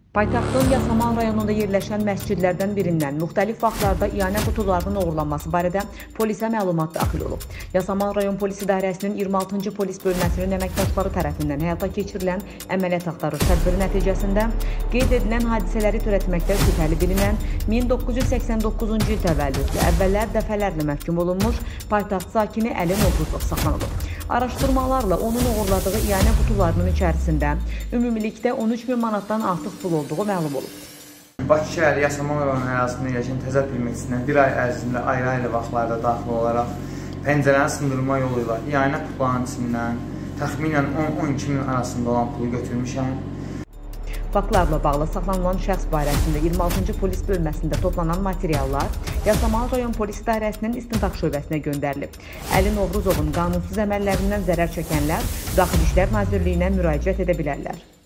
Paytaxtın Yasamal rayonunda yerləşən məscidlərdən birindən müxtəlif vaxtlarda iyanə qutularının oğurlanması barədə polisə məlumat daxil olub. Yasamal rayon polis idarəsinin 26-cı polis bölməsinin əməkdaşları tərəfindən həyata keçirilən əməliyyat axtarış tədbiri nəticəsində qeyd edilən hadisələri törətməkdə şübhəli bilinən 1989-cu il təvəllüdlü əvvəllər dəfələrlə məhkum olunmuş paytaxt sakini Əli Novruzov saxlanılıb. Araşdırmalarla onun uğurladığı iyanə qutularının içərisində ümumilikdə 13 min manatdan artıq pul olduğu məlum olub. Bakı şəhəri Yasamal rayon ərazisində yerləşən təzə bilməkçisindən bir ay ərzində ayrı-ayrı vaxtlarda daxil olaraq pəncərəni sındırma yolu ilə iyanə qutularının içindən təxminən 10-12 min arasında olan pulu götürmüşəm. Faktlarla bağlı saxlanılan şəxs barəsində 26-cı polis bölməsində toplanan materiallar Yasamal rayon polis idarəsinin istintaq şöbəsinə göndərilib. Əli Novruzovun qanunsuz əməllərindən zərər çəkənlər Daxili İşlər Nazirliyinə müraciət edə bilərlər.